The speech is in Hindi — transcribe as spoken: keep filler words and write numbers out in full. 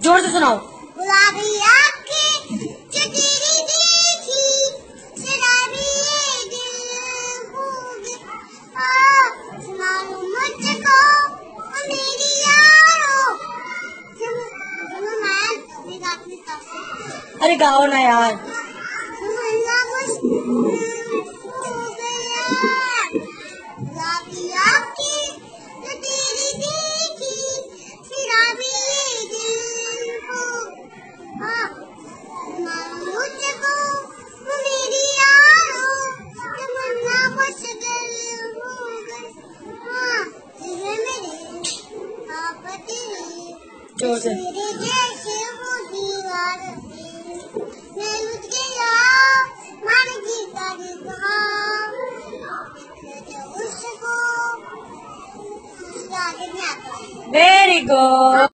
जोर से सुनाओ। गुलाबी आँखें जो तेरी देखी, शराबी ये दिल हो गया। सुना लो मुझको ओ मेरी यारो। सुनो सुनो मैं मेरे साथ में साथ। अरे गाओ ना यार। सुनना मुश्किल हो गया। गुलाबी आँखें जो तेरी देखी, शराबी ये दिल हो। हाँ, सुना लो मुझको वो मेरी यारो, तमन्ना मुश्किल हो गई। हाँ, तेरे मेरे आप तेरे जोर से। तेरे जैसे वो दीवार थे, मैं लुट गया मान जीता कहा। उसको उसका आगे नहीं आता। Very good.